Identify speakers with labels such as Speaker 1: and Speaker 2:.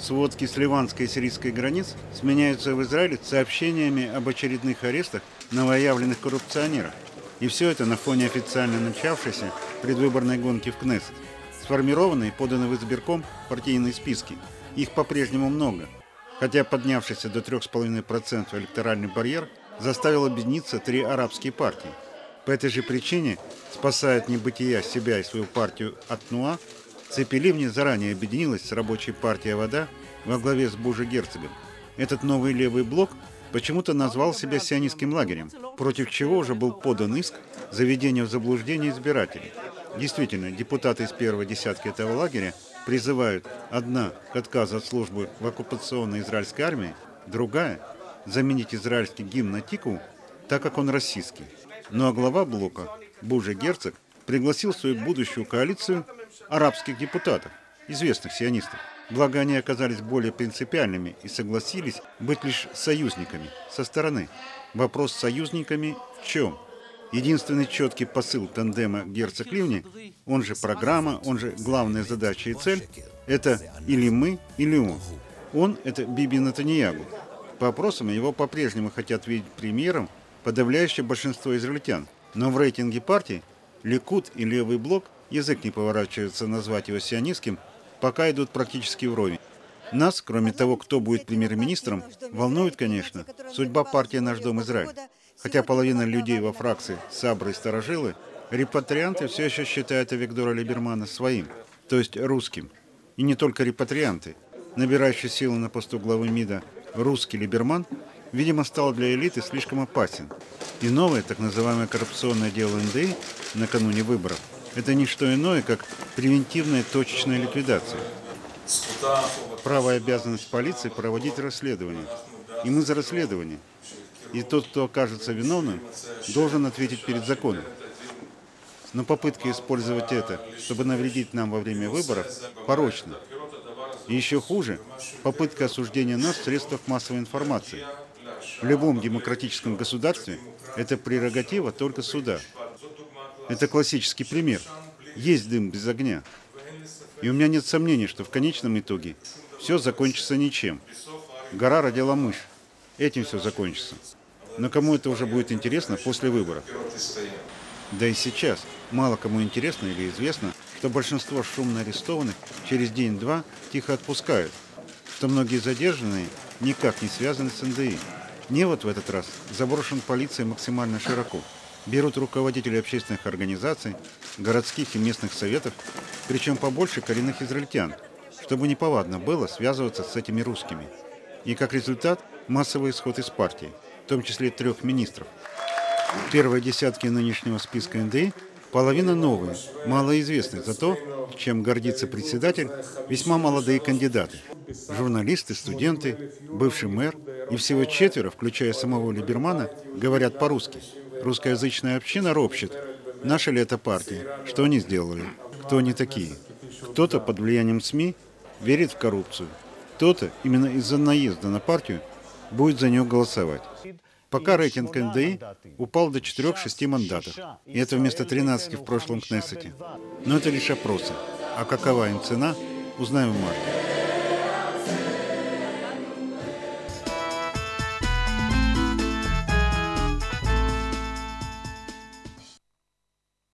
Speaker 1: Сводки с ливанской и сирийской границ сменяются в Израиле сообщениями об очередных арестах новоявленных коррупционеров. И все это на фоне официально начавшейся предвыборной гонки в Кнессет. Сформированы и поданы в избирком партийные списки. Их по-прежнему много. Хотя поднявшийся до 3,5% электоральный барьер заставил объединиться 3 арабские партии. По этой же причине, спасая от небытия себя и свою партию Атнуа, Ципи Ливни заранее объединилась с рабочей партией Авода во главе с Бужи Герцогом. Этот новый левый блок почему-то назвал себя сионистским лагерем, против чего уже был подан иск за введение в заблуждение избирателей. Действительно, депутаты из первой десятки этого лагеря призывают: одна к отказу от службы в оккупационной израильской армии, другая заменить израильский гимн на тикву, так как он российский. Ну а глава блока Бужи Герцог пригласил в свою будущую коалицию арабских депутатов, известных сионистов. Благо они оказались более принципиальными и согласились быть лишь союзниками со стороны. Вопрос с союзниками в чем? Единственный четкий посыл тандема Герцог-Ливни, он же программа, он же главная задача и цель, это или мы, или он. Он – это Биби Нетаньяху. По опросам его по-прежнему хотят видеть премьером подавляющее большинство израильтян. Но в рейтинге партий Ликуд и Левый блок, язык не поворачивается назвать его сионистским, пока идут практически вровень. Нас, кроме того, кто будет премьер-министром, волнует, конечно, судьба партии «Наш дом Израиль». Хотя половина людей во фракции Сабры и Старожилы, репатрианты все еще считают Авигдора Либермана своим, то есть русским. И не только репатрианты. Набирающий силу на посту главы МИДа русский Либерман, видимо, стал для элиты слишком опасен. И новое, так называемое коррупционное дело НДИ накануне выборов – это не что иное, как превентивная точечная ликвидация. Право и обязанность полиции проводить расследование. И мы за расследование. И тот, кто окажется виновным, должен ответить перед законом. Но попытка использовать это, чтобы навредить нам во время выборов, порочна. И еще хуже – попытка осуждения нас в средствах массовой информации. В любом демократическом государстве это прерогатива только суда. Это классический пример. Есть дым без огня. И у меня нет сомнений, что в конечном итоге все закончится ничем. Гора родила мышь. Этим все закончится. Но кому это уже будет интересно после выборов? Да и сейчас мало кому интересно или известно, что большинство шумно арестованных через день-два тихо отпускают, что многие задержанные никак не связаны с НДИ. Невод в этот раз заброшен полицией максимально широко. Берут руководителей общественных организаций, городских и местных советов, причем побольше коренных израильтян, чтобы неповадно было связываться с этими русскими. И как результат массовый исход из партии, в том числе 3 министров. В первой десятке нынешнего списка НДИ половина новые, малоизвестные, зато, чем гордится председатель, весьма молодые кандидаты. Журналисты, студенты, бывший мэр и всего 4, включая самого Либермана, говорят по-русски. Русскоязычная община ропщет. Наша ли это партия? Что они сделали? Кто они такие? Кто-то под влиянием СМИ верит в коррупцию. Кто-то именно из-за наезда на партию будет за нее голосовать. Пока рейтинг НДИ упал до 4-6 мандатов, и это вместо 13 в прошлом Кнессете. Но это лишь опросы. А какова им цена, узнаем в марте.